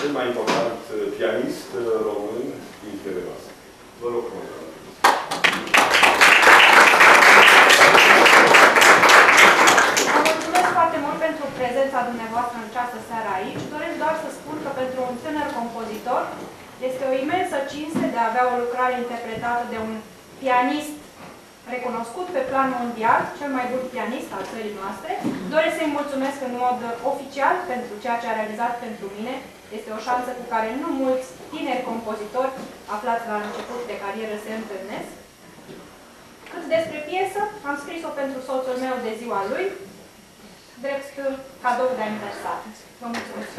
cel mai important pianist român din zilele noastre. Vă rog frumos. Mulțumesc foarte mult pentru prezența dumneavoastră în această seară aici. Doresc doar să spun că pentru un tânăr compozitor este o imensă cinste de a avea o lucrare interpretată de un pianist recunoscut pe plan mondial, cel mai bun pianist al țării noastre. Doresc să-i mulțumesc în mod oficial pentru ceea ce a realizat pentru mine. Este o șansă cu care nu mulți tineri compozitori aflați la început de carieră se întâlnesc. Cât despre piesă, am scris-o pentru soțul meu de ziua lui, drept cadou de aniversare. Vă mulțumesc!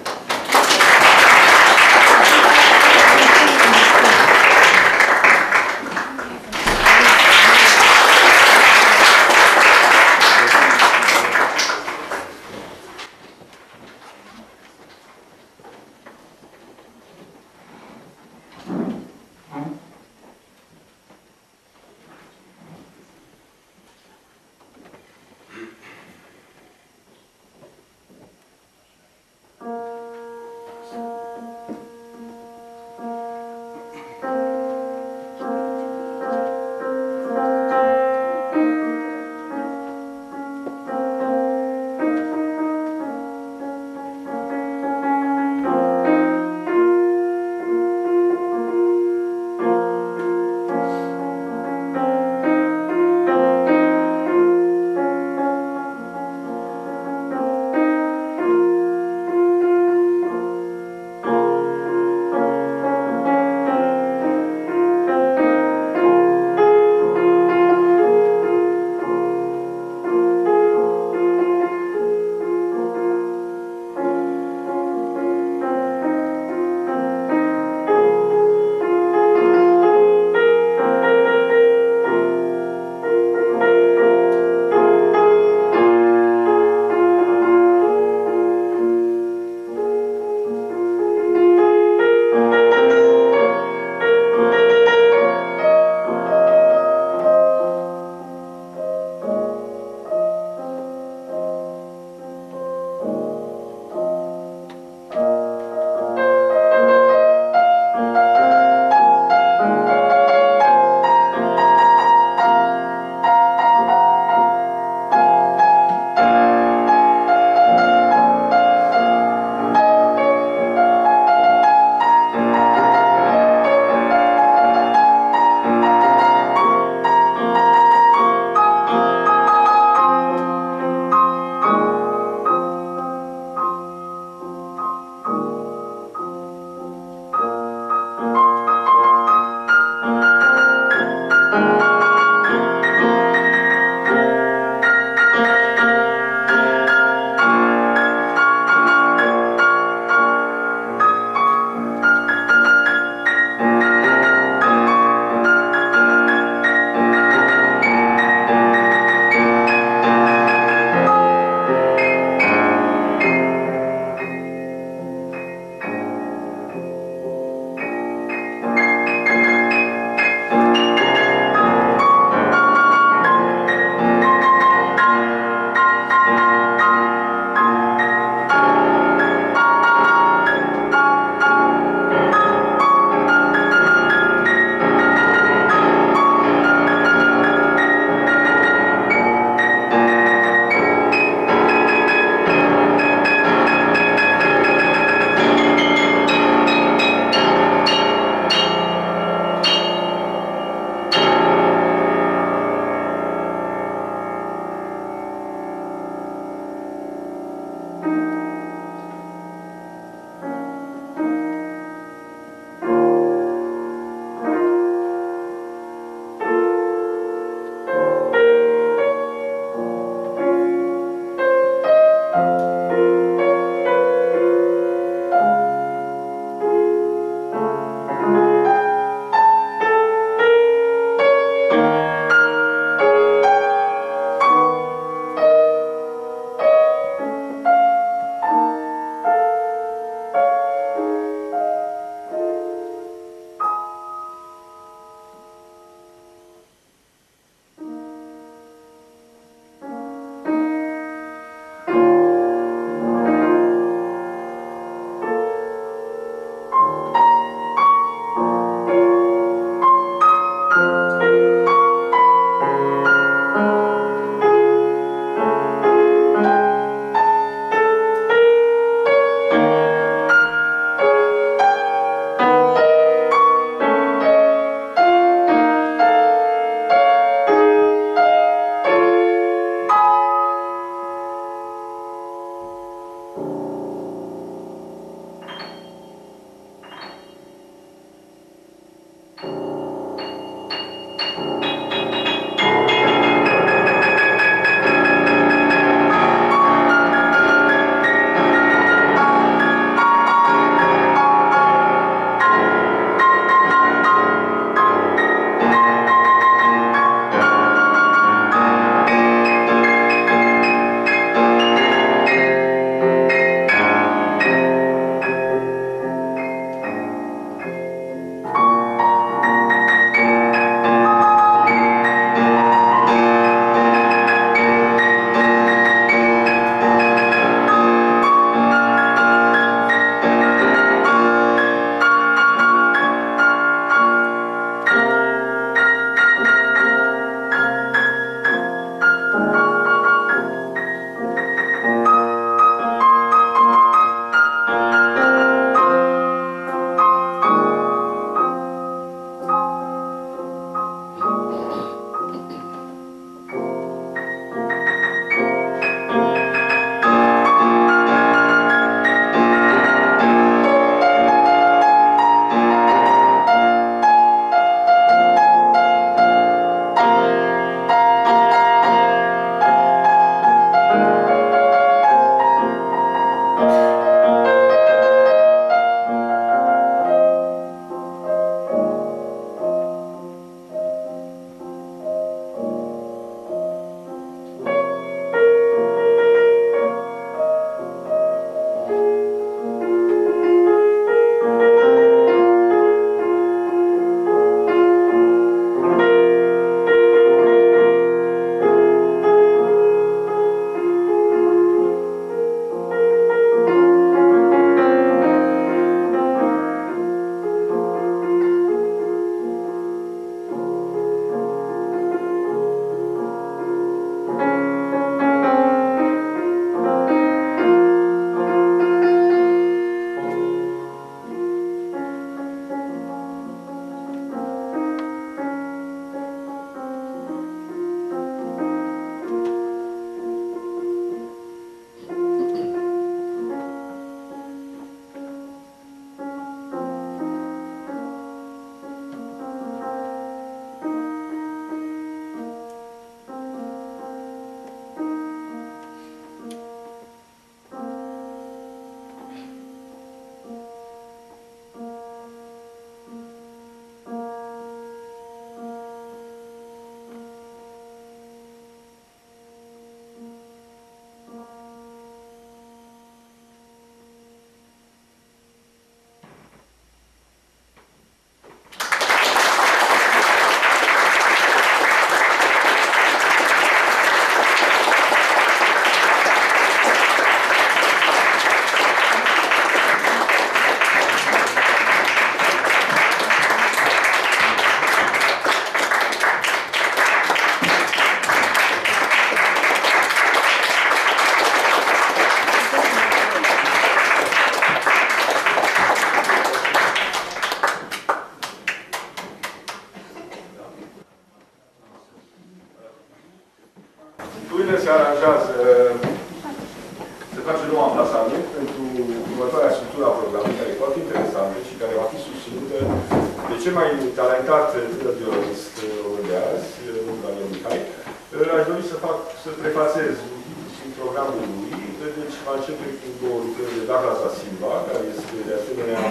încurajează să face nou amplasament pentru următoarea structură a programului, care e foarte interesantă și care va fi susținută de cel mai talentat violonist român de azi, Daniel Mihai. Aș dori să prefacez programul lui. Deci va începe cu două lucrări de Douglas da Silva, care este de asemenea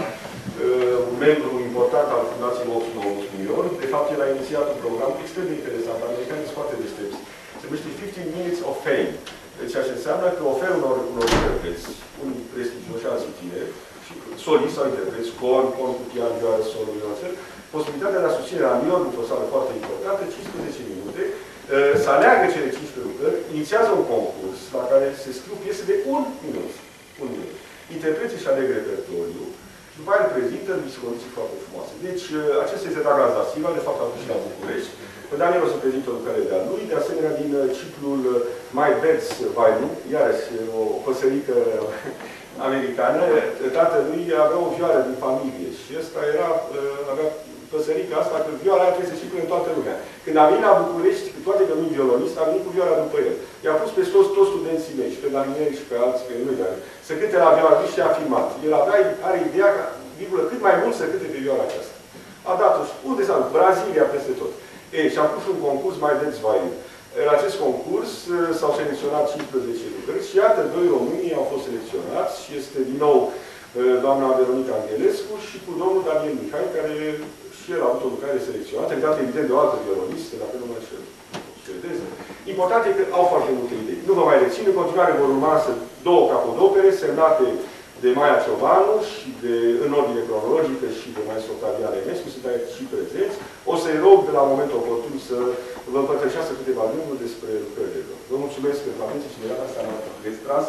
un membru important al Fundației Oxford New York. De fapt, el a inițiat un program extrem de interesant, americani sunt foarte deștepți. Se numește 15 Minutes of Fame. Deci așa înseamnă că oferă unor interpreți, unii prestigioși, alții tineri, și soliști sau interpreți, corn cu pian, vioară, solo, violoncel, posibilitatea de a susține la New York, într-o sală foarte importantă, 15 minute, să aleagă cele 15 lucrări, inițiază un concurs la care se scriu piese de un minut. Interpreții își aleg repertoriu și după aia îl prezintă în niște condiții foarte frumoase. Deci, acesta este Douglas da Silva, de fapt a dus și la București. Daniel o să prezintă o lucrare de-a lui, de asemenea din ciclul My Birds Violin, iarăși o păsărică americană. Tatălui avea o vioară din familie și ăsta avea păsărica asta, că vioara aia trebuie să circule în toată lumea. Când a venit la București, cu toate că nu-i violonist, a venit cu vioara după el. I-a pus pe toți studenții mei, și pe Daniel și pe alții, pe lui, să cânte la vioara lui și a filmat. El are ideea ca, cât mai mult să cânte pe vioara aceasta. A dat-o, unde s-a dus? Brazilia, peste tot. Și am pus un concurs My Birds Violin. În acest concurs s-au selecționat 15 lucrări și iată, 2 români au fost selecționați și este din nou doamna Veronica Angelescu și cu domnul Daniel Mihai, care și el a avut o lucrare selecționată, legată evident de o altă violonistă, dacă nu mă ședeze. Important e că au foarte multe idei. Nu vă mai rețin, în continuare vor urma două capodopere semnate de Maia Ciobanu și în ordine cronologică și de maestru Octavian Enescu, sunt aici și prezenți. O să-i rog de la momentul oportun să vă împărtășească câteva gânduri despre lucrările lor. Vă mulțumesc pentru atenție și de data asta am retras.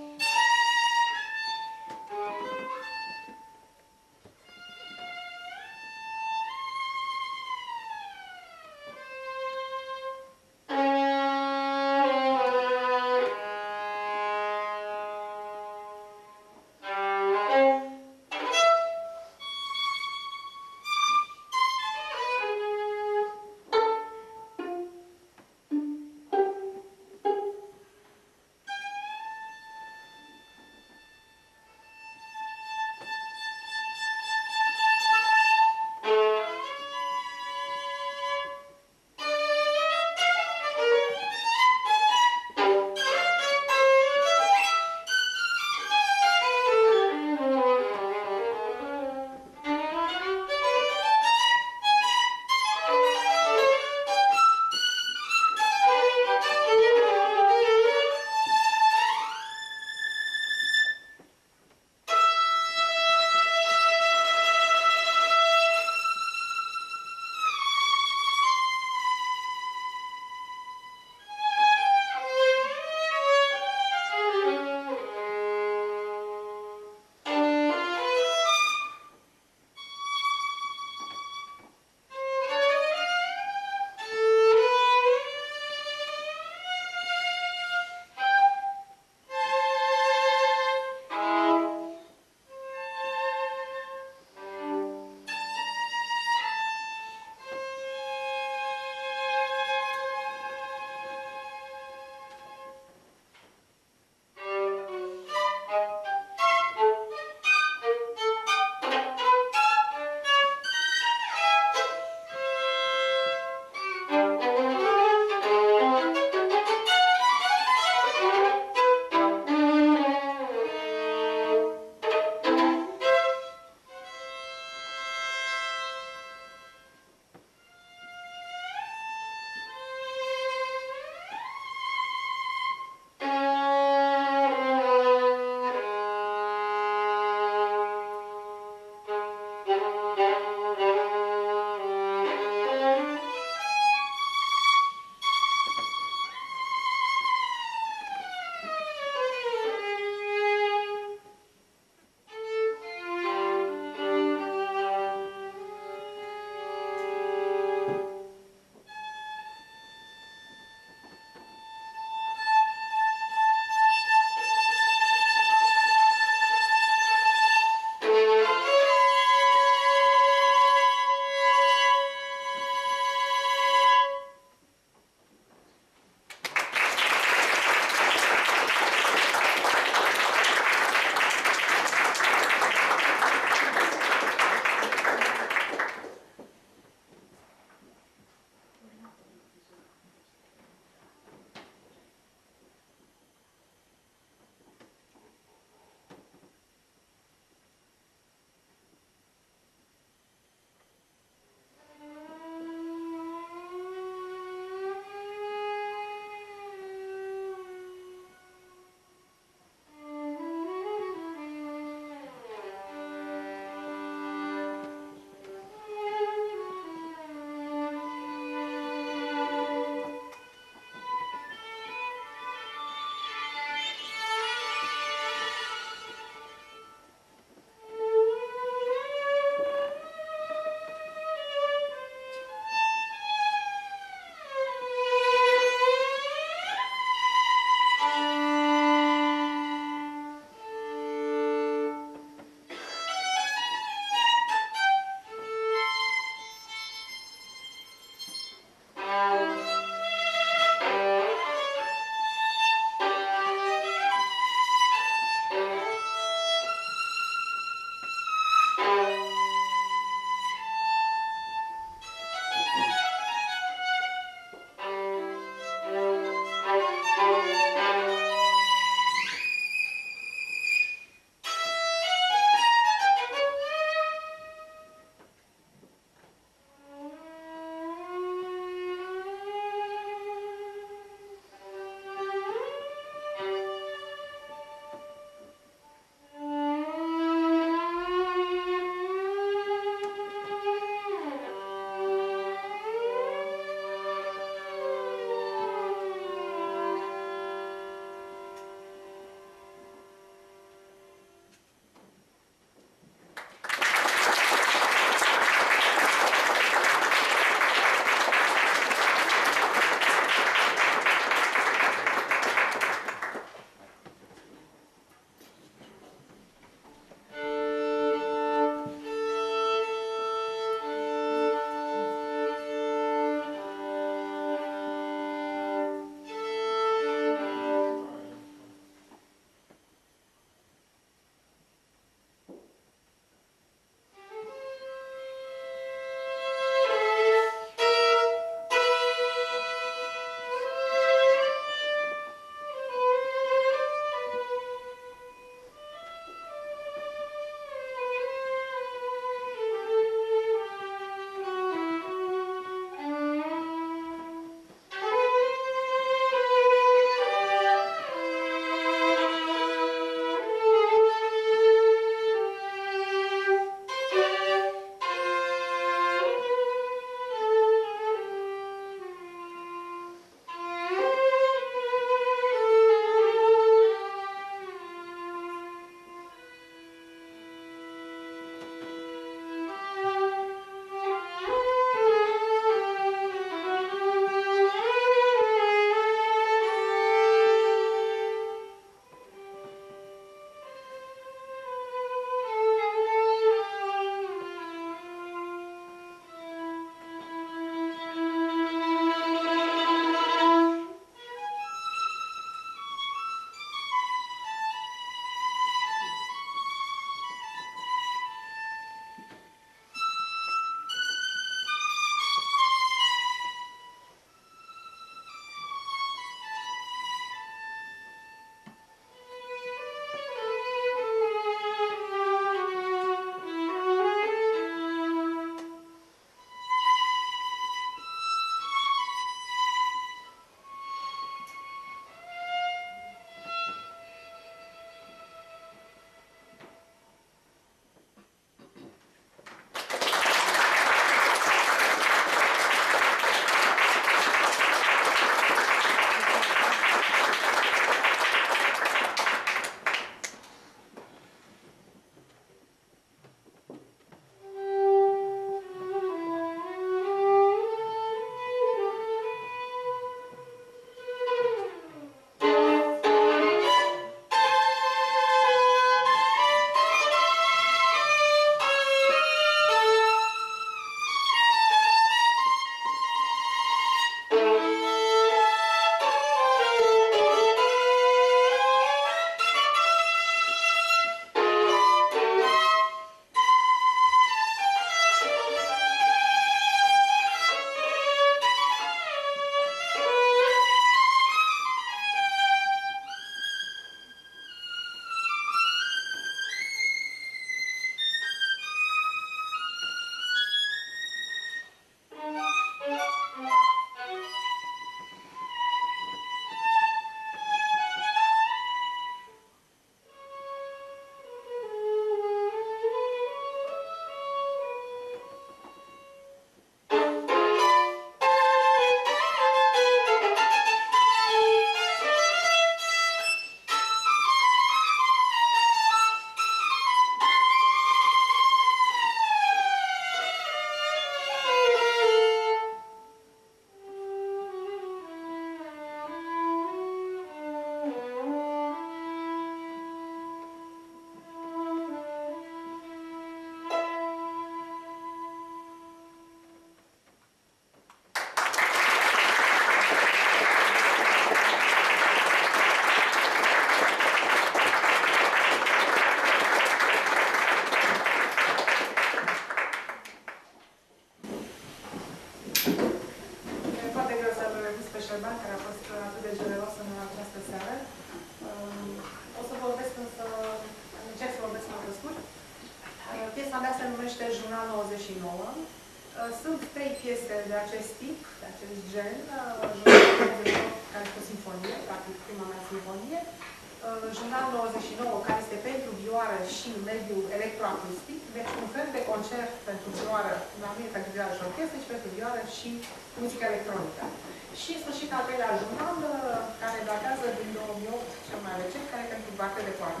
numește Jurnal 99. Sunt 3 piese de acest tip, de acest gen, Jurnal 99, care este o sinfonie, practic prima mea sinfonie, Jurnal 99, care este pentru vioară și mediul electroacustic, deci un fel de concert pentru vioară, la mine pentru vioară și orchestră, și pentru vioară și muzică electronică. Și în sfârșit al 3-lea jurnal, care datează din 2008, cel mai recent, care e pentru bate de coarde.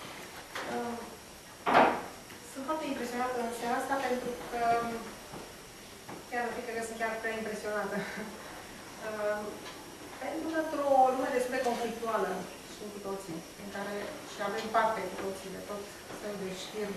Sunt foarte impresionată în seara asta pentru că chiar nu cred că sunt chiar prea impresionată. Pentru că într-o lume destul de conflictuală, știm cu toții, în care și avem parte cu toții de tot felul de știri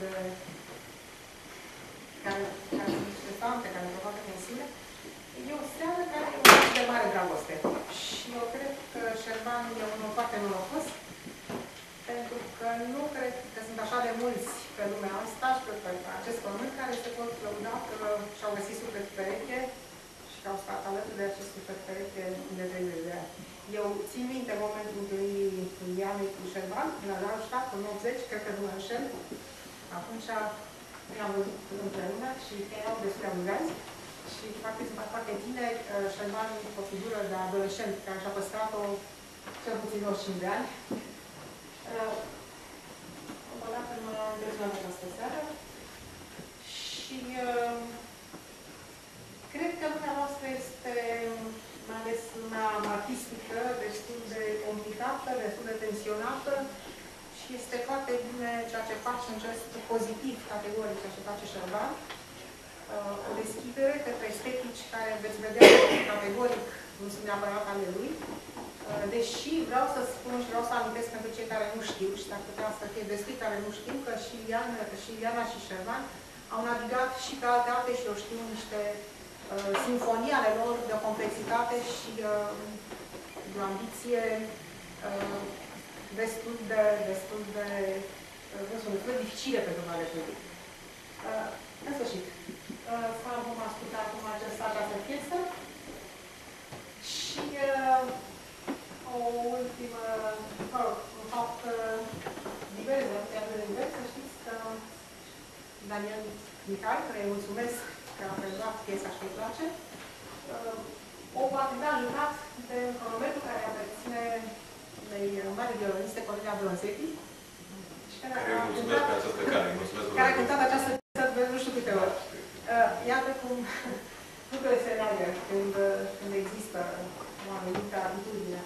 care sunt stresante, care provoacă tensiune, e o seară care e un de mare dragoste. Și eu cred că Șerban e unul foarte norocos, pentru că nu cred că sunt așa de mulți pe lumea asta și pe acest pământ care se pot lăuda că și-au găsit suflet pereche și că au stat alături de acest suflet pereche de zeci de ani. Eu țin minte momentul întâlnirii Ianei cu Șerban, la Darmstadt, în 80, cred că nu mă înșel. Atunci i-am văzut împreună și erau destul de amuzanți. Și foarte, foarte tineri, Șerban o figură de adolescent care și-a păstrat-o cel puțin 25 de ani. O dată mă impresionat această seară și cred că lumea noastră este, mai ales lumea artistică, destul de complicată, destul de tensionată și este foarte bine ceea ce face un gest pozitiv, categoric, ceea ce face Șerban. O deschidere către estetici care veți vedea categoric nu sunt neapărat ale lui. Deși vreau să spun și vreau să amintesc pentru cei care nu știu și ar putea să fie destui care nu știu că și Iana și Șerban au navigat și pe alte ape și eu știu niște sinfonii ale lor de o complexitate și de o ambiție destul de dificile pentru mare public. În sfârșit, vom asculta acum această piesă și o ultimă, în fapt, diverse, să știți că Daniel Mihai, care îi mulțumesc că a preluat piesa și îi place, o va fi ajutat de un cronometru care aparține unei mari violiniste, Cornelia Bronzetti, care a cântat această piesă de nu știu câte ori. Iată cum lucrurile se leagă când există o anumită atitudine.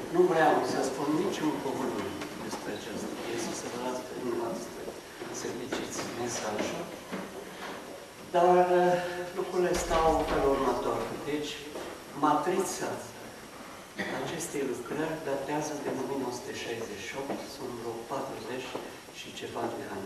nu vreau să spun niciun cuvânt despre această piesă, să vă las pe dumneavoastră să ghiciți mesajul. Dar lucrurile stau în felul următor. Deci, matrița acestei lucrări datează de 1968, sunt vreo 40 și ceva de ani.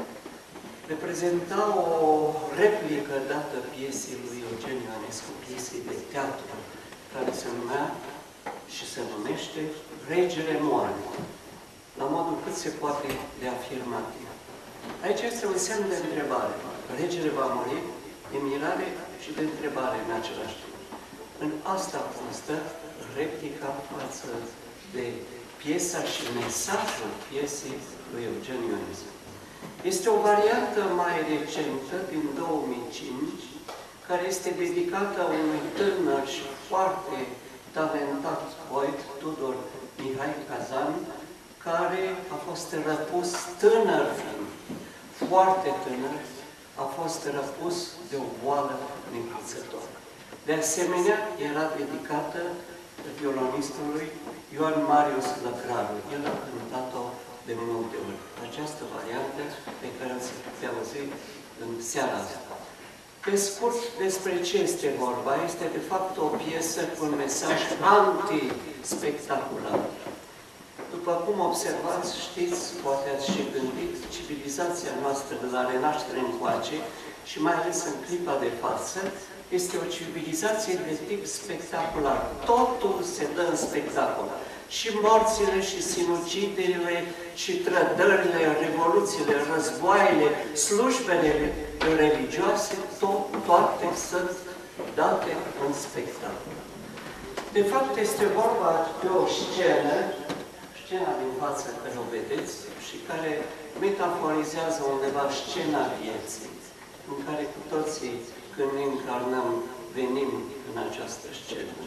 Reprezenta o replică dată piesei lui Eugen Ionescu, piesei de teatru, care se numea și se numește Regele moare, la modul cât se poate de afirmativ. Aici este un semn de întrebare. Regele va muri, de mirare și de întrebare în același timp. În asta constă replica față de piesa și mesajul piesei lui Eugen Ionescu. Este o variantă mai recentă, din 2005, care este dedicată unui tânăr și foarte talentat poet, Tudor Mihai Cazan, care a fost răpus tânăr fiind, foarte tânăr, a fost răpus de o boală necruțătoare. De asemenea, era dedicată violonistului Ioan Marius Lăcraru. El a cântat-o de multe ori. Această variantă pe care ați putea auzi în seara asta. Pe scurt, despre ce este vorba? Este de fapt o piesă cu un mesaj anti-spectacular. După cum observați, știți, poate ați și gândit, civilizația noastră de la renaștere încoace și mai ales în clipa de față, este o civilizație de tip spectacular. Totul se dă în spectacol. Și morțile, și sinuciderile, și trădările, revoluțiile, războaiele, slujbele religioase, toate sunt date în spectacol. De fapt, este vorba de o scenă, scena din față care o vedeți, și care metaforizează undeva scena vieții, în care cu toții, când ne încarnăm, venim în această scenă.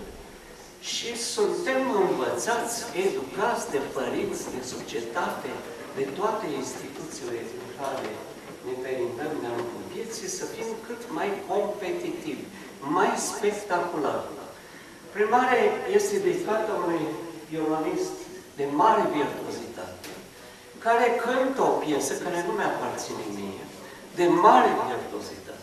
Și suntem învățați, educați de părinți, de societate, de toate instituțiile în care ne perindăm de-a lungul vieții, să fim cât mai competitivi, mai spectaculari. Primare este dedicată unui violonist de mare virtuozitate, care cântă o piesă care nu mi-aparține mie, de mare virtuozitate,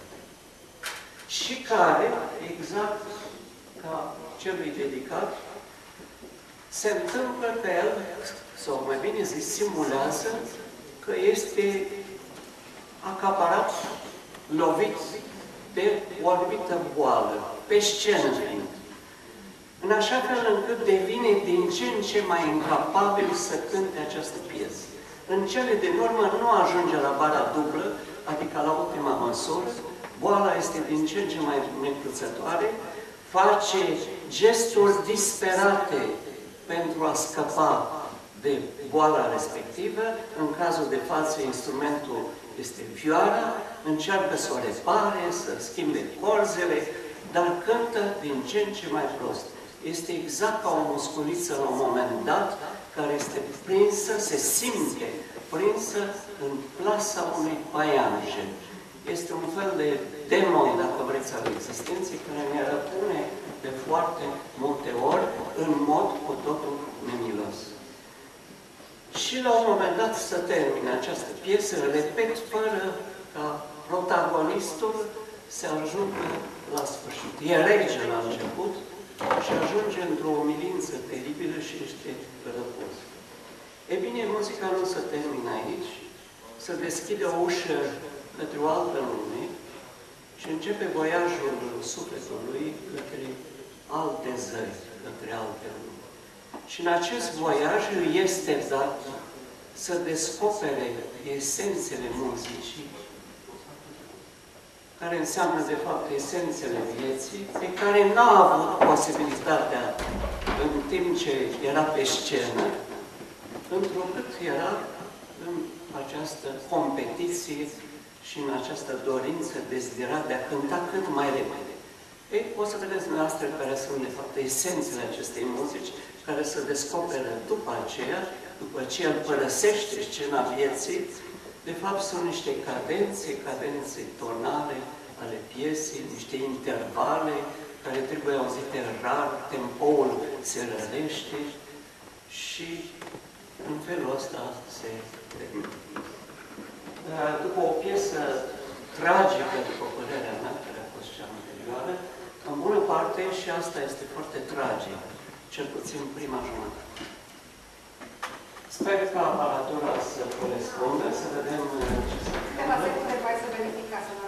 și care, exact ca celui dedicat, se întâmplă că el, sau mai bine zis, simulează că este acaparat, lovit de o anumită boală, pe scenă fiind. În așa fel încât devine din ce în ce mai incapabil să cânte această piesă. În cele din urmă nu ajunge la bara dublă, adică la ultima măsură, boala este din ce în ce mai necruțătoare, face gesturi disperate pentru a scăpa de boala respectivă. În cazul de față, instrumentul este vioara, încearcă să o repare, să schimbe corzele, dar cântă din ce în ce mai prost. Este exact ca o musculiță la un moment dat, care este prinsă, se simte prinsă în plasa unei paianjen. Este un fel de demon, dacă vreți, al existenței, care ne răpune de foarte multe ori, în mod cu totul nemilos. Și la un moment dat să termine această piesă, repet, fără ca protagonistul să ajungă la sfârșit. E rege la început și ajunge într-o umilință teribilă și este răpus. E bine, muzica nu se termină aici, să deschide o ușă către o altă lume și începe voiajul sufletului către alte zări, către alte lume. Și în acest voiaj îi este dat să descopere esențele muzicii, care înseamnă, de fapt, esențele vieții, pe care n-a avut posibilitatea în timp ce era pe scenă, întrucât era în această competiție și în această dorință dezdirată de a cânta cât mai repede. Ei, o să vedeți dumneavoastră care sunt, de fapt, esențele acestei muzici, care se descoperă după aceea, după ce el părăsește scena vieții. De fapt, sunt niște cadențe tonale ale piesei, niște intervale care trebuie auzite rar, tempoul se rărește, și în felul ăsta se termină. După o piesă tragică, după părerea mea, care a fost cea anterioară, în bună parte și asta este foarte tragic, cel puțin prima jumătate. Sper ca aparatura să corespundă, să vedem ce se întâmplă. Câteva secunde, voi să verificați.